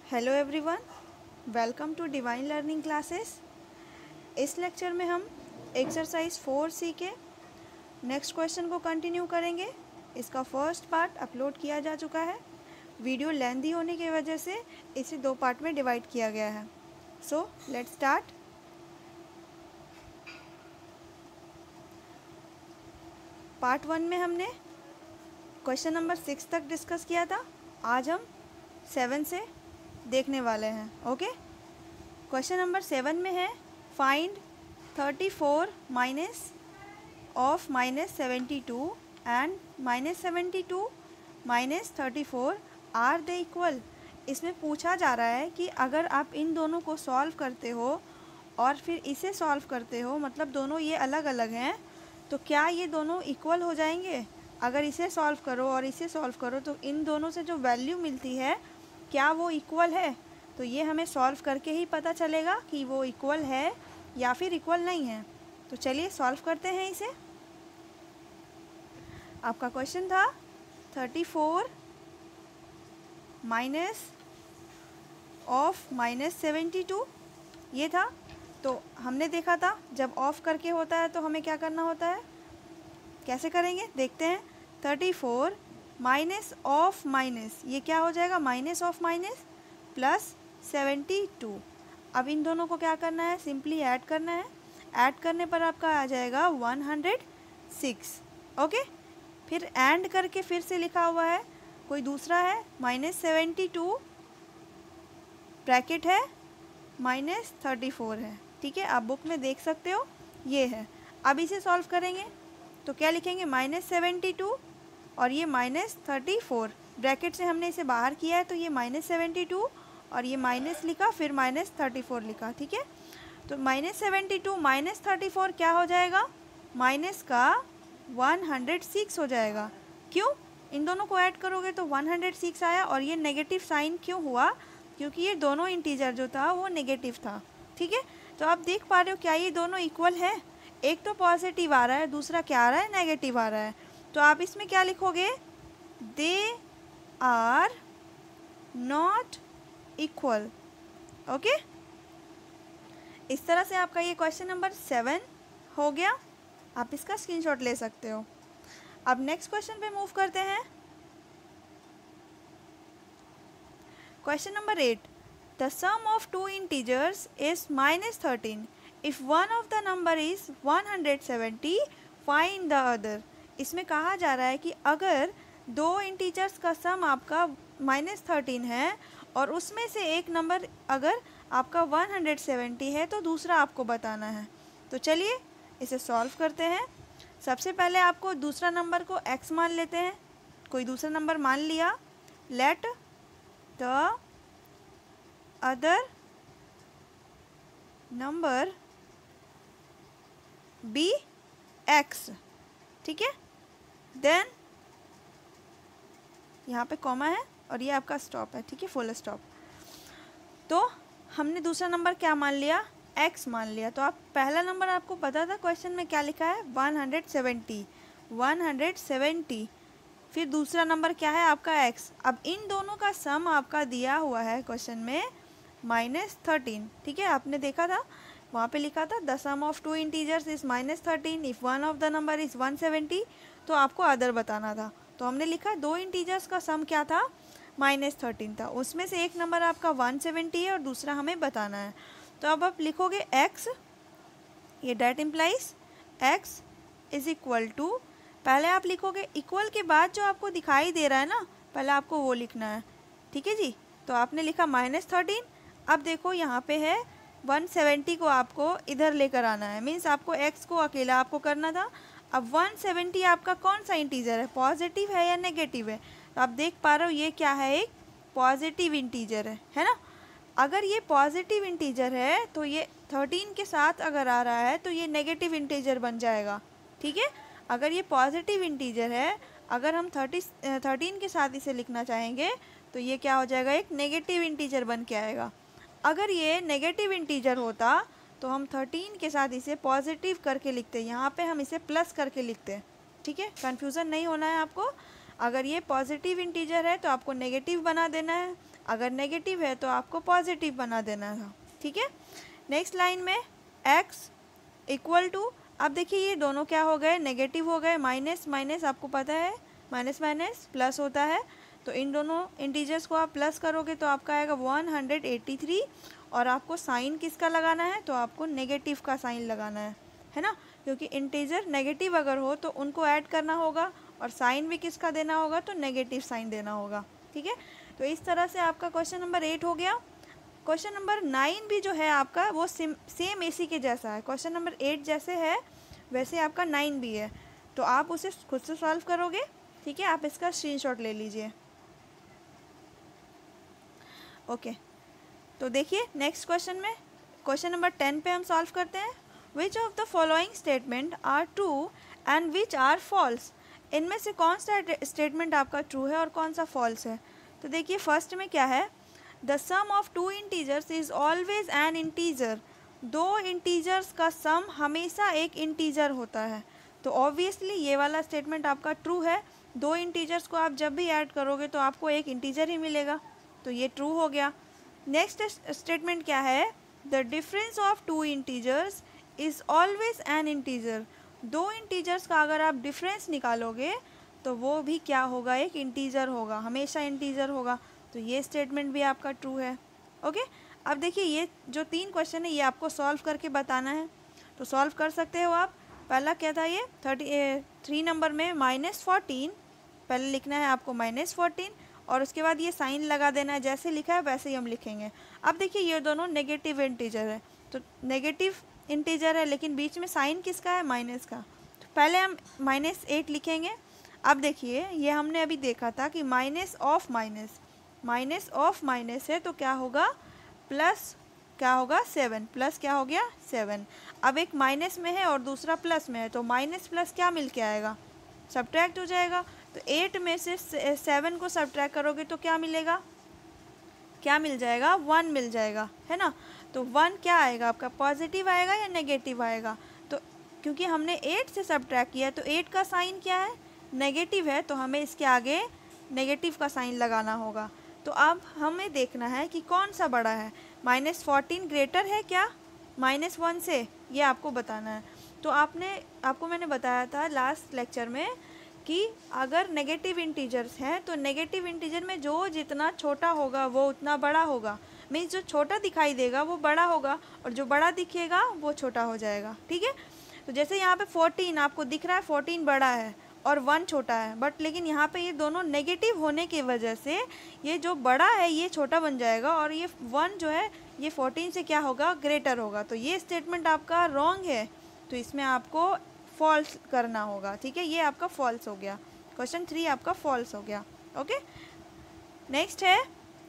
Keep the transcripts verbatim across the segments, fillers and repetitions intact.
Hello everyone, welcome to divine learning classes. इस lecture में हम एक्सरसाइज फोर सी के नेक्स्ट क्वेश्चन को कंटिन्यू करेंगे। इसका फर्स्ट पार्ट अपलोड किया जा चुका है। वीडियो लेंथी होने की वजह से इसे दो पार्ट में डिवाइड किया गया है। So let's start. Part one में हमने क्वेश्चन नंबर सिक्स तक डिस्कस किया था। आज हम सेवन से देखने वाले हैं। ओके, क्वेश्चन नंबर सेवन में है find thirty four minus of minus seventy two and minus seventy two minus thirty four are they equal. इसमें पूछा जा रहा है कि अगर आप इन दोनों को सॉल्व करते हो और फिर इसे सॉल्व करते हो, मतलब दोनों ये अलग अलग हैं, तो क्या ये दोनों इक्वल हो जाएंगे। अगर इसे सॉल्व करो और इसे सॉल्व करो तो इन दोनों से जो वैल्यू मिलती है क्या वो इक्वल है। तो ये हमें सॉल्व करके ही पता चलेगा कि वो इक्वल है या फिर इक्वल नहीं है। तो चलिए सॉल्व करते हैं इसे। आपका क्वेश्चन था thirty four minus of minus seventy two, ये था। तो हमने देखा था जब ऑफ करके होता है तो हमें क्या करना होता है, कैसे करेंगे देखते हैं। Thirty four minus of minus, ये क्या हो जाएगा, minus of minus plus seventy two. अब इन दोनों को क्या करना है, सिंपली ऐड करना है। ऐड करने पर आपका आ जाएगा वन हंड्रेड सिक्स। ओके, फिर एंड करके फिर से लिखा हुआ है कोई दूसरा है, माइनस सेवेंटी टू ब्रैकेट है माइनस थर्टी फोर है। ठीक है, आप बुक में देख सकते हो, ये है। अब इसे सॉल्व करेंगे तो क्या लिखेंगे, माइनस सेवेंटी टू और ये माइनस थर्टी फोर, ब्रैकेट से हमने इसे बाहर किया है तो ये माइनस सेवेंटी टू और ये माइनस लिखा, फिर माइनस थर्टी फोर लिखा। ठीक है, तो minus seventy two minus thirty four क्या हो जाएगा, माइनस का वन हंड्रेड सिक्स हो जाएगा। क्यों, इन दोनों को ऐड करोगे तो वन हंड्रेड सिक्स आया। और ये नेगेटिव साइन क्यों हुआ, क्योंकि ये दोनों इंटीजर जो था वो नेगेटिव था। ठीक है, तो आप देख पा रहे हो क्या ये दोनों इक्वल है। एक तो पॉजिटिव आ रहा है, दूसरा क्या आ रहा है, नेगेटिव आ रहा है। तो आप इसमें क्या लिखोगे, they are not equal. Okay, इस तरह से आपका ये क्वेश्चन नंबर सेवन हो गया। आप इसका स्क्रीनशॉट ले सकते हो। अब नेक्स्ट क्वेश्चन पे मूव करते हैं। Question number eight, the sum of two integers is minus thirteen. If one of the number is one hundred seventy, find the other. इसमें कहा जा रहा है कि अगर दो इंटीजर्स का सम आपका माइनस थर्टीन है और उसमें से एक नंबर अगर आपका वन हंड्रेड सेवेंटी है तो दूसरा आपको बताना है। तो चलिए इसे सॉल्व करते हैं। सबसे पहले आपको दूसरा नंबर को x मान लेते हैं। कोई दूसरा नंबर मान लिया। Let the other number be x। ठीक है, देन यहाँ पे कॉमा है और ये आपका स्टॉप है। ठीक है, फुल स्टॉप। तो हमने दूसरा नंबर क्या मान लिया, x मान लिया। तो आप पहला नंबर आपको पता था क्वेश्चन में क्या लिखा है, one hundred seventy, one hundred seventy. फिर दूसरा नंबर क्या है आपका x। अब इन दोनों का सम आपका दिया हुआ है क्वेश्चन में माइनस थर्टीन। ठीक है, आपने देखा था वहाँ पे लिखा था the sum of two integers is minus thirteen if one of the number is one seventy. तो आपको अदर बताना था। तो हमने लिखा दो इंटीजर्स का सम क्या था, माइनस थर्टीन था। उसमें से एक नंबर आपका वन सेवेंटी है और दूसरा हमें बताना है। तो अब आप लिखोगे x, ये that implies x is equal to, पहले आप लिखोगे इक्वल के बाद जो आपको दिखाई दे रहा है ना, पहले आपको वो लिखना है। ठीक है जी, तो आपने लिखा माइनस थर्टीन। अब देखो यहाँ पे है वन सेवेंटी को आपको इधर लेकर आना है, मीन्स आपको x को अकेला आपको करना था। अब वन सेवेंटी आपका कौन सा इंटीजर है, पॉजिटिव है या नेगेटिव है। तो आप देख पा रहे हो ये क्या है, एक पॉजिटिव इंटीजर है, है ना। अगर ये पॉजिटिव इंटीजर है तो ये थर्टीन के साथ अगर आ रहा है तो ये नेगेटिव इंटीजर बन जाएगा। ठीक है, अगर ये पॉजिटिव इंटीजर है, अगर हम थर्टी थर्टीन के साथ इसे लिखना चाहेंगे तो ये क्या हो जाएगा, एक नेगेटिव इंटीजर बन के आएगा। अगर ये नेगेटिव इंटीजर होता तो हम थर्टीन के साथ इसे पॉजिटिव करके लिखते, यहाँ पे हम इसे प्लस करके लिखते। ठीक है, कन्फ्यूज़न नहीं होना है आपको। अगर ये पॉजिटिव इंटीजर है तो आपको नेगेटिव बना देना है, अगर नेगेटिव है तो आपको पॉजिटिव बना देना था, ठीक है। नेक्स्ट लाइन में x इक्वल टू, अब देखिए ये दोनों क्या हो गए, नेगेटिव हो गए, माइनस माइनस आपको पता है माइनस माइनस प्लस होता है, तो इन दोनों इंटीजर्स को आप प्लस करोगे तो आपका आएगा वन हंड्रेड एटी थ्री, और आपको साइन किसका लगाना है, तो आपको नेगेटिव का साइन लगाना है, है ना, क्योंकि इंटीजर नेगेटिव अगर हो तो उनको ऐड करना होगा और साइन भी किसका देना होगा, तो नेगेटिव साइन देना होगा, ठीक है। तो इस तरह से आपका क्वेश्चन नंबर एट हो गया। क्वेश्चन नंबर नाइन भी जो है आपका वो सेम सेम इसी के जैसा है, क्वेश्चन नंबर एट जैसे है वैसे आपका नाइन भी है, तो आप उसे खुद से सॉल्व करोगे, ठीक है। आप इसका स्क्रीनशॉट ले लीजिए, ओके। तो देखिए नेक्स्ट क्वेश्चन में, क्वेश्चन नंबर टेन पे हम सॉल्व करते हैं। Which of the following statement are true and which are false, इनमें से कौन सा स्टेटमेंट आपका ट्रू है और कौन सा फॉल्स है। तो देखिए फर्स्ट में क्या है, the sum of two integers is always an integer, दो इंटीजर्स का सम हमेशा एक इंटीजर होता है, तो ऑब्वियसली ये वाला स्टेटमेंट आपका ट्रू है, दो इंटीजर्स को आप जब भी ऐड करोगे तो आपको एक इंटीजर ही मिलेगा, तो ये ट्रू हो गया। नेक्स्ट स्टेटमेंट क्या है, the difference of two integers is always an integer, दो इंटीजर्स का अगर आप डिफरेंस निकालोगे तो वो भी क्या होगा, एक इंटीजर होगा, हमेशा इंटीजर होगा, तो ये स्टेटमेंट भी आपका ट्रू है, ओके। अब देखिए ये जो तीन क्वेश्चन है ये आपको सॉल्व करके बताना है, तो सॉल्व कर सकते हो आप। पहला क्या था, ये थर्टी थ्री नंबर में माइनस फोर्टीन, पहले लिखना है आपको माइनस फोर्टीन और उसके बाद ये साइन लगा देना है, जैसे लिखा है वैसे ही हम लिखेंगे। अब देखिए ये दोनों नेगेटिव इंटीजर है, तो नेगेटिव इंटीजर है लेकिन बीच में साइन किसका है, माइनस का, तो पहले हम माइनस एट लिखेंगे। अब देखिए ये हमने अभी देखा था कि minus of minus, minus of minus है तो क्या होगा, प्लस क्या होगा, सेवन, प्लस क्या हो गया, सेवन। अब एक माइनस में है और दूसरा प्लस में है, तो माइनस प्लस क्या मिल के आएगा, सब्ट्रैक्ट हो जाएगा, तो एट में से सेवन को सब्ट्रैक्ट करोगे तो क्या मिलेगा, क्या मिल जाएगा, वन मिल जाएगा, है ना। तो वन क्या आएगा आपका, पॉजिटिव आएगा या नेगेटिव आएगा, तो क्योंकि हमने एट से सब्ट्रैक्ट किया तो एट का साइन क्या है, नेगेटिव है, तो हमें इसके आगे नेगेटिव का साइन लगाना होगा। तो अब हमें देखना है कि कौन सा बड़ा है, माइनस फोर्टीन ग्रेटर है क्या माइनस वन से, ये आपको बताना है। तो आपने आपको मैंने बताया था लास्ट लेक्चर में कि अगर नेगेटिव इंटीजर्स हैं तो नेगेटिव इंटीजर में जो जितना छोटा होगा वो उतना बड़ा होगा, मीन्स जो छोटा दिखाई देगा वो बड़ा होगा और जो बड़ा दिखेगा वो छोटा हो जाएगा, ठीक है। तो जैसे यहाँ पे फोर्टीन आपको दिख रहा है, फोर्टीन बड़ा है और वन छोटा है, बट लेकिन यहाँ पे ये दोनों नेगेटिव होने की वजह से ये जो बड़ा है ये छोटा बन जाएगा और ये वन जो है ये फोर्टीन से क्या होगा, ग्रेटर होगा, तो ये स्टेटमेंट आपका रॉन्ग है, तो इसमें आपको फॉल्स करना होगा, ठीक है। ये आपका फॉल्स हो गया, क्वेश्चन थ्री आपका फॉल्स हो गया, ओके। नेक्स्ट है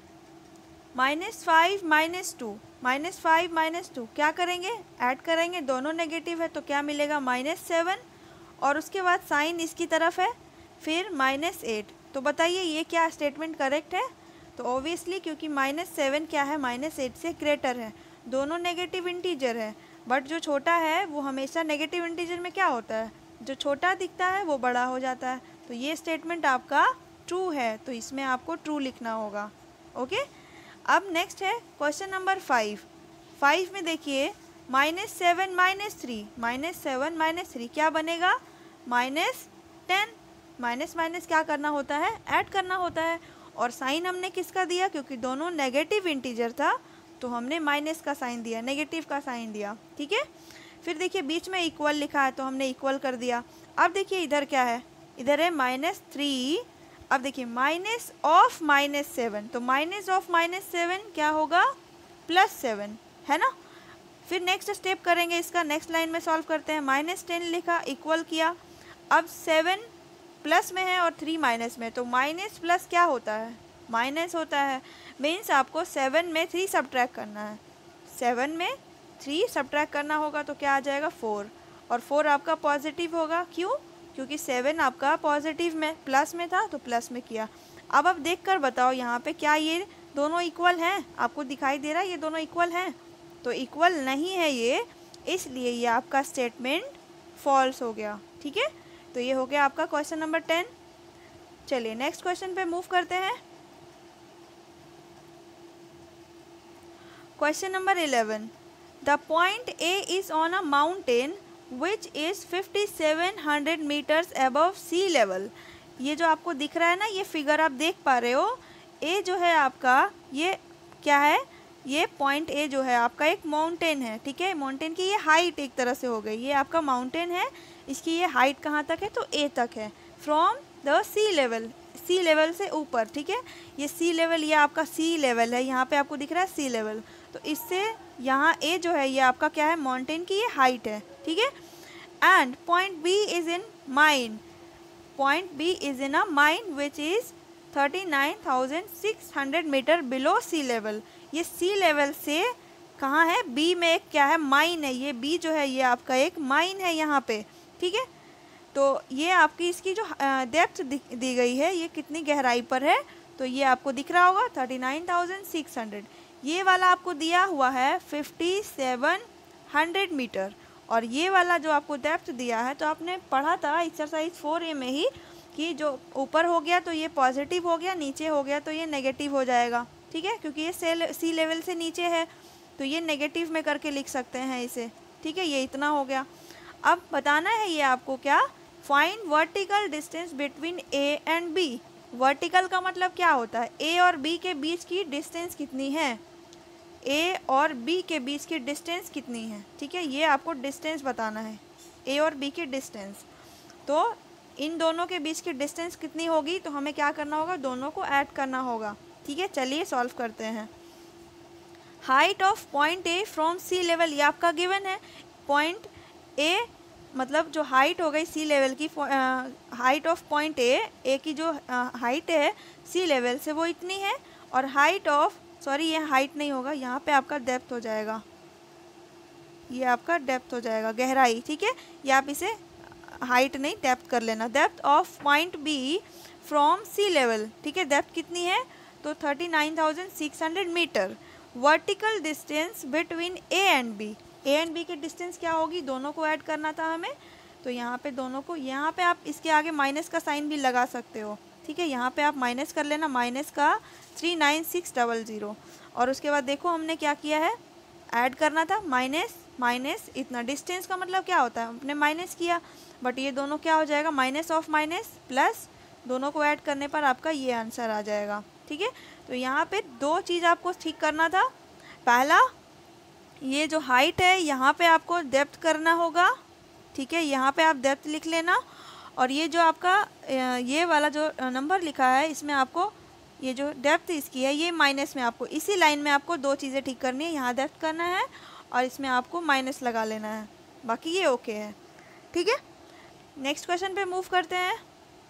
minus five minus two, minus five minus two क्या करेंगे, ऐड करेंगे, दोनों नेगेटिव है तो क्या मिलेगा, माइनस सेवन, और उसके बाद साइन इसकी तरफ है, फिर माइनस एट, तो बताइए ये क्या स्टेटमेंट करेक्ट है, तो ऑब्वियसली क्योंकि माइनस सेवन क्या है, माइनस एट से ग्रेटर है, दोनों नेगेटिव इंटीजर है, बट जो छोटा है वो हमेशा नेगेटिव इंटीजर में क्या होता है, जो छोटा दिखता है वो बड़ा हो जाता है, तो ये स्टेटमेंट आपका ट्रू है, तो इसमें आपको ट्रू लिखना होगा, ओके। अब नेक्स्ट है क्वेश्चन नंबर फाइव, फाइव में देखिए minus seven minus three, minus seven minus three क्या बनेगा, माइनस टेन, माइनस माइनस क्या करना होता है, ऐड करना होता है, और साइन हमने किसका दिया, क्योंकि दोनों नेगेटिव इंटीजर था तो हमने माइनस का साइन दिया, नेगेटिव का साइन दिया, ठीक है। फिर देखिए बीच में इक्वल लिखा है तो हमने इक्वल कर दिया। अब देखिए इधर क्या है, इधर है माइनस थ्री, अब देखिए माइनस ऑफ माइनस सेवन, तो माइनस ऑफ माइनस सेवन क्या होगा, प्लस सेवन, है ना। फिर नेक्स्ट स्टेप करेंगे इसका, नेक्स्ट लाइन में सॉल्व करते हैं, माइनस टेन लिखा, इक्वल किया, अब सेवन प्लस में है और थ्री माइनस में, तो माइनस प्लस क्या होता है, माइनस होता है, मीन्स आपको सेवन में थ्री सब्ट्रैक्ट करना है, सेवन में थ्री सब्ट्रैक्ट करना होगा तो क्या आ जाएगा, फोर, और फोर आपका पॉजिटिव होगा, क्यों, क्योंकि सेवन आपका पॉजिटिव में प्लस में था तो प्लस में किया। अब आप देख कर बताओ यहाँ पे क्या ये दोनों इक्वल हैं, आपको दिखाई दे रहा है ये दोनों इक्वल हैं, तो इक्वल नहीं है ये, इसलिए ये आपका स्टेटमेंट फॉल्स हो गया, ठीक है। तो ये हो गया आपका क्वेश्चन नंबर टेन। चलिए नेक्स्ट क्वेश्चन पे मूव करते हैं। Question number eleven, the point A is on a mountain which is fifty seven hundred meters above sea level. ये जो आपको दिख रहा है ना, ये फिगर आप देख पा रहे हो, ए जो है आपका ये क्या है, ये पॉइंट ए जो है आपका एक माउंटेन है, ठीक है। माउंटेन की ये हाइट एक तरह से हो गई, ये आपका माउंटेन है, इसकी ये हाइट कहाँ तक है, तो ए तक है, from the sea level, sea level से ऊपर, ठीक है। ये सी लेवल, ये आपका सी लेवल है, यहाँ पे आपको दिख रहा है सी लेवल, तो इससे यहाँ ए जो है ये आपका क्या है, माउंटेन की ये हाइट है, ठीक है। And point B is in mine, point B is in a mine which is thirty nine thousand six hundred meter below sea level. ये सी लेवल से कहाँ है, बी में एक क्या है, माइन है, ये बी जो है ये आपका एक माइन है यहाँ पे, ठीक है। तो ये आपकी इसकी जो डेप्थ दी गई है ये कितनी गहराई पर है, तो ये आपको दिख रहा होगा thirty nine thousand six hundred. ये वाला आपको दिया हुआ है फिफ्टी सेवन हंड्रेड मीटर, और ये वाला जो आपको डेप्थ दिया है, तो आपने पढ़ा था एक्सरसाइज फोर ए में ही कि जो ऊपर हो गया तो ये पॉजिटिव हो गया, नीचे हो गया तो ये नेगेटिव हो जाएगा, ठीक है, क्योंकि ये से सी लेवल से नीचे है तो ये नेगेटिव में करके लिख सकते हैं इसे, ठीक है। ये इतना हो गया। अब बताना है ये आपको क्या, find vertical distance between A and B. Vertical का मतलब क्या होता है, ए और बी के बीच की डिस्टेंस कितनी है, ए और बी के बीच की डिस्टेंस कितनी है, ठीक है। ये आपको डिस्टेंस बताना है, ए और बी की डिस्टेंस। तो इन दोनों के बीच की डिस्टेंस कितनी होगी, तो हमें क्या करना होगा, दोनों को ऐड करना होगा, ठीक है। चलिए सॉल्व करते हैं। Height of point A from sea level, ये आपका गिवन है। पॉइंट ए मतलब जो हाइट हो गई सी लेवल की, height of point A, A की जो हाइट है सी लेवल से वो इतनी है, और हाइट ऑफ, सॉरी ये हाइट नहीं होगा, यहाँ पे आपका डेप्थ हो जाएगा, ये आपका डेप्थ हो जाएगा, गहराई, ठीक है। ये आप इसे हाइट नहीं डेप्थ कर लेना। Depth of point B from sea level, ठीक है, डेप्थ कितनी है, तो thirty nine thousand six hundred meter. Vertical distance between A and B, A and B की डिस्टेंस क्या होगी, दोनों को ऐड करना था हमें, तो यहाँ पे दोनों को, यहाँ पे आप इसके आगे माइनस का साइन भी लगा सकते हो, ठीक है। यहाँ पे आप माइनस कर लेना, माइनस का three nine six double zero, और उसके बाद देखो हमने क्या किया है, ऐड करना था, माइनस माइनस इतना, डिस्टेंस का मतलब क्या होता है, हमने माइनस किया, बट ये दोनों क्या हो जाएगा, माइनस ऑफ माइनस प्लस, दोनों को ऐड करने पर आपका ये आंसर आ जाएगा, ठीक है। तो यहाँ पे दो चीज़ आपको ठीक करना था। पहला, ये जो हाइट है यहाँ पे आपको डेप्थ करना होगा, ठीक है, यहाँ पे आप डेप्थ लिख लेना, और ये जो आपका ये वाला जो नंबर लिखा है इसमें आपको ये जो डेप्थ इसकी है ये माइनस में, आपको इसी लाइन में आपको दो चीज़ें ठीक करनी है, यहाँ डेप्थ करना है और इसमें आपको माइनस लगा लेना है, बाकी ये ओके है, ठीक है। नेक्स्ट क्वेश्चन पे मूव करते हैं।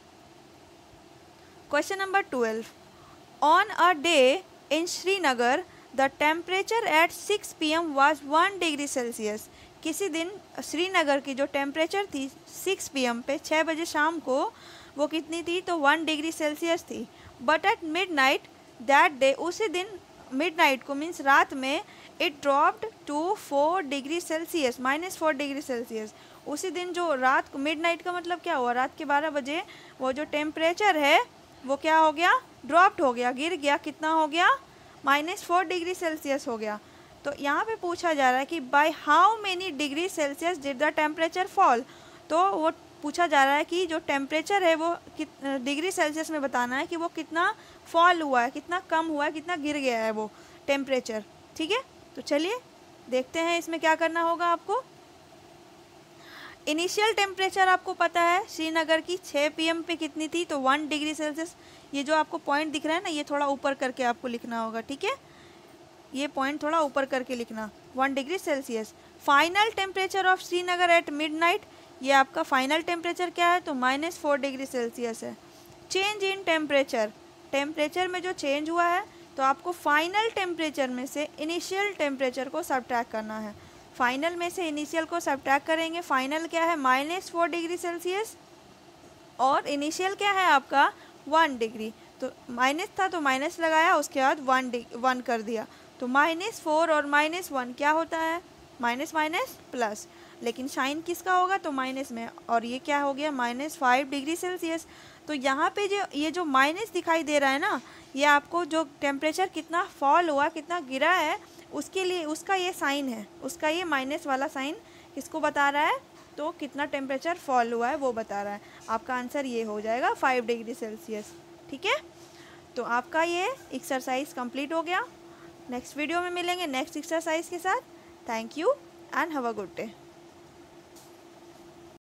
Question number twelve, on a day in Srinagar the temperature at six P M was one degree Celsius. किसी दिन श्रीनगर की जो टेम्परेचर थी सिक्स पी एम पे, छः बजे शाम को, वो कितनी थी, तो वन डिग्री सेल्सियस थी। But at midnight that day, उसी दिन मिड नाइट को मीन्स रात में, it dropped to four degree Celsius, minus four degree Celsius. उसी दिन जो रात को, मिड नाइट का मतलब क्या हुआ, रात के बारह बजे वो जो टेम्परेचर है वो क्या हो गया, ड्रॉप्ड हो गया, गिर गया, कितना हो गया, माइनस फोर डिग्री सेल्सियस हो गया। तो यहाँ पे पूछा जा रहा है कि by how many degree Celsius did the temperature fall. तो वो पूछा जा रहा है कि जो टेम्परेचर है वो कित डिग्री सेल्सियस में बताना है कि वो कितना फॉल हुआ है, कितना कम हुआ है, कितना गिर गया है वो टेम्परेचर, ठीक है। तो चलिए देखते हैं इसमें क्या करना होगा आपको। इनिशियल टेम्परेचर आपको पता है श्रीनगर की छः पी एम पे कितनी थी, तो वन डिग्री सेल्सियस। ये जो आपको पॉइंट दिख रहा है ना, ये थोड़ा ऊपर करके आपको लिखना होगा, ठीक है, ये पॉइंट थोड़ा ऊपर करके लिखना, one degree Celsius. Final temperature of Srinagar at midnight, ये आपका फाइनल टेम्परेचर क्या है, तो माइनस फोर डिग्री सेल्सियस है। चेंज इन टेम्परेचर, टेम्परेचर में जो चेंज हुआ है तो आपको फाइनल टेम्परेचर में से इनिशियल टेम्परेचर को सब्ट्रैक्ट करना है। फाइनल में से इनिशियल को सब्ट्रैक्ट करेंगे, फाइनल क्या है, माइनस फोर डिग्री सेल्सियस, और इनिशियल क्या है आपका वन डिग्री। तो माइनस था तो माइनस लगाया, उसके बाद वन वन कर दिया, तो माइनस फोर और माइनस वन क्या होता है, माइनस माइनस प्लस, लेकिन साइन किसका होगा, तो माइनस में, और ये क्या हो गया, माइनस फाइव डिग्री सेल्सियस। तो यहाँ पे जो ये जो माइनस दिखाई दे रहा है ना, ये आपको जो टेम्परेचर कितना फॉल हुआ, कितना गिरा है, उसके लिए उसका ये साइन है, उसका ये माइनस वाला साइन किसको बता रहा है, तो कितना टेम्परेचर फॉल हुआ है वो बता रहा है। आपका आंसर ये हो जाएगा फाइव डिग्री सेल्सियस। ठीक है, तो आपका ये एक्सरसाइज कंप्लीट हो गया। नेक्स्ट वीडियो में मिलेंगे नेक्स्ट एक्सरसाइज के साथ। Thank you and have a good day.